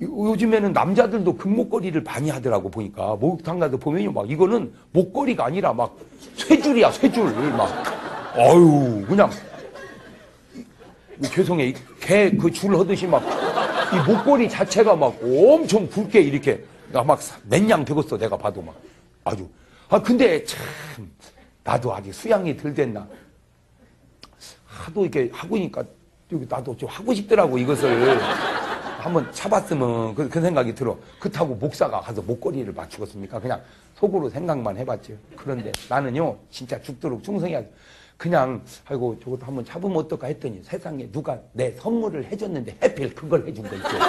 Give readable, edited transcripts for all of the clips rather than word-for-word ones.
요즘에는 남자들도 금목걸이를 많이 하더라고 보니까. 목욕탕 가서 보면요, 막 이거는 목걸이가 아니라 막 쇠줄이야, 쇠줄. 막 어유 그냥 죄송해, 개 그 줄 하듯이 막 이 목걸이 자체가 막 엄청 굵게 이렇게 막 맨냥 되겠어. 내가 봐도 막 아주. 근데 참 나도 아직 수양이 덜 됐나. 하도 이렇게 하고 있으니까 나도 좀 하고 싶더라고. 이것을 한번 차봤으면 그 생각이 들어. 그렇다고 목사가 가서 목걸이를 맞추겠습니까? 그냥 속으로 생각만 해봤죠. 그런데 나는요, 진짜 죽도록 충성해야지. 그냥 아이고 저것도 한번 잡으면 어떨까 했더니 세상에 누가 내 선물을 해줬는데 하필 그걸 해준 거 있어요.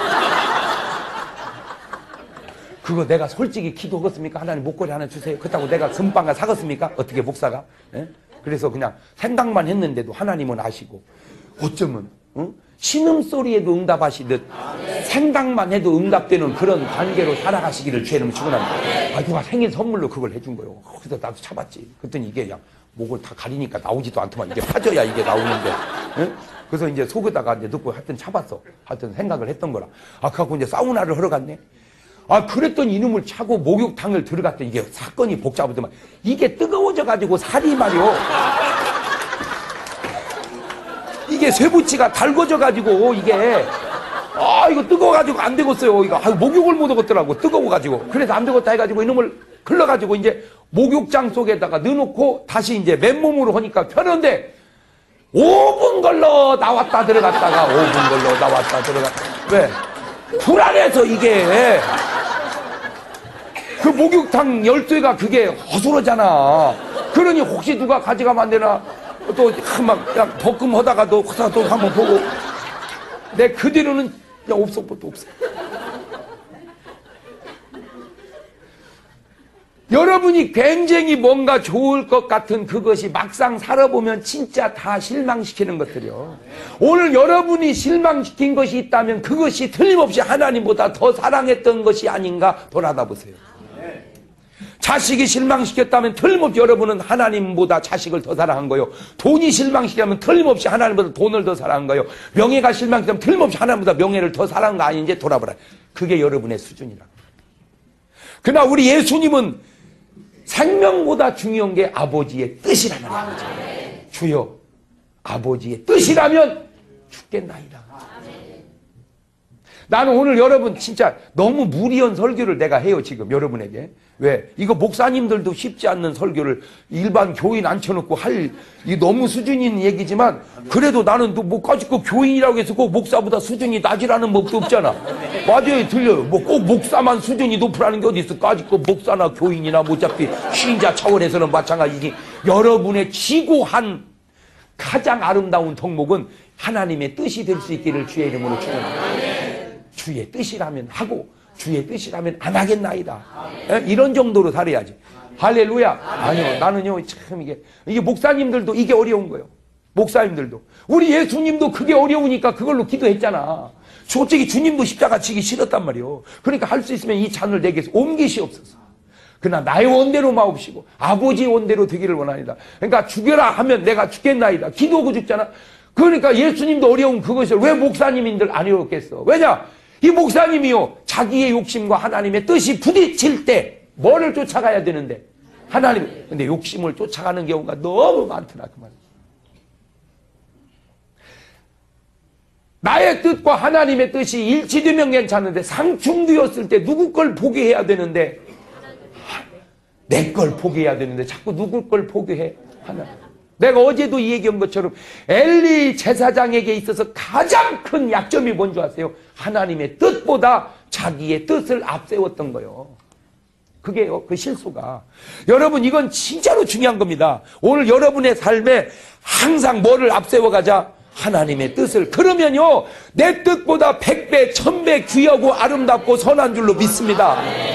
그거 내가 솔직히 기도하겠습니까? 하나님 목걸이 하나 주세요. 그렇다고 내가 금방가 사겠습니까? 어떻게 목사가? 예? 그래서 그냥 생각만 했는데도 하나님은 아시고, 어쩌면 신음소리에도 응답하시듯 생각만 해도 응답되는 그런 관계로 살아가시기를 주의 이름으로 축원합니다. 누가 생일 선물로 그걸 해준 거예요. 그래서 나도 참았지. 그랬더니 이게 그냥 목을 다 가리니까 나오지도 않더만. 이게 파져야 이게 나오는데. 응? 그래서 이제 속에다가 이제 넣고 하여튼 참았어. 하여튼 생각을 했던 거라. 그래갖고 이제 사우나를 하러 갔네. 그랬더니 이놈을 차고 목욕탕을 들어갔더니 이게 사건이 복잡하더만. 이게 뜨거워져가지고 살이 말이요. 이게 쇠붙이가 달궈져가지고 이게 이거 뜨거워가지고 안 되겠어요. 이거 목욕을 못 하겠더라고. 뜨거워가지고. 그래서 안 되겠다 해가지고 이놈을 흘러가지고 이제 목욕장 속에다가 넣어놓고 다시 이제 맨몸으로 하니까 편한데 5분 걸러 나왔다 들어갔다가 5분 걸러 나왔다 들어갔다. 왜? 불안해서 이게 그 목욕탕 열쇠가 그게 허술하잖아. 그러니 혹시 누가 가져가면 안 되나 또 막 그냥 덕금 하다가도 또 한번 보고 내 그대로는 그냥 없어. 여러분이 굉장히 뭔가 좋을 것 같은 그것이 막상 살아보면 진짜 다 실망시키는 것들이요. 오늘 여러분이 실망시킨 것이 있다면 그것이 틀림없이 하나님보다 더 사랑했던 것이 아닌가 돌아다보세요. 자식이 실망시켰다면 틀림없이 여러분은 하나님보다 자식을 더 사랑한 거요. 돈이 실망시켰다면 틀림없이 하나님보다 돈을 더 사랑한 거요. 명예가 실망시켰다면 틀림없이 하나님보다 명예를 더 사랑한 거 아닌지 돌아보라. 그게 여러분의 수준이라고. 그러나 우리 예수님은 생명보다 중요한 게 아버지의 뜻이라는 거죠. 주여, 아버지의 뜻이라면 죽겠나이다. 나는 오늘 여러분 진짜 너무 무리한 설교를 내가 해요, 지금 여러분에게. 왜? 이거 목사님들도 쉽지 않는 설교를 일반 교인 앉혀놓고 이 너무 수준이 있는 얘기지만, 그래도 나는 또 뭐 까짓거 교인이라고 해서 꼭 목사보다 수준이 낮으라는 법도 없잖아. 맞아요, 들려요. 뭐 꼭 목사만 수준이 높으라는 게 어디 있어. 까짓거 목사나 교인이나 어차피 신자 차원에서는 마찬가지지. 여러분의 지고한 가장 아름다운 덕목은 하나님의 뜻이 될 수 있기를 주의 이름으로 축원합니다. 주의 뜻이라면 하고 주의 뜻이라면 안 하겠나이다. 이런 정도로 살아야지. 할렐루야. 아니요, 나는요 참 이게 목사님들도 이게 어려운 거예요. 목사님들도. 우리 예수님도 그게 어려우니까 그걸로 기도했잖아. 솔직히 주님도 십자가 지기 싫었단 말이요. 그러니까 할 수 있으면 이 잔을 내게서 옮기시옵소서. 그러나 나의 원대로 마옵시고 아버지의 원대로 되기를 원하니다. 그러니까 죽여라 하면 내가 죽겠나이다. 기도하고 죽잖아. 그러니까 예수님도 어려운 그것을 왜 목사님인들 안 어렵겠어. 왜냐? 이 목사님이요, 자기의 욕심과 하나님의 뜻이 부딪힐 때 뭐를 쫓아가야 되는데? 하나님. 근데 욕심을 쫓아가는 경우가 너무 많더라, 그 말이야. 나의 뜻과 하나님의 뜻이 일치되면 괜찮은데 상충되었을 때 누구 걸 포기해야 되는데, 내 걸 포기해야 되는데 자꾸 누구 걸 포기해? 하나님. 내가 어제도 이 얘기한 것처럼 엘리 제사장에게 있어서 가장 큰 약점이 뭔지 아세요? 하나님의 뜻보다 자기의 뜻을 앞세웠던 거예요. 그게요, 그 실수가. 여러분, 이건 진짜로 중요한 겁니다. 오늘 여러분의 삶에 항상 뭐를 앞세워가자? 하나님의 뜻을. 그러면요, 내 뜻보다 100배, 1000배 귀하고 아름답고 선한 줄로 믿습니다.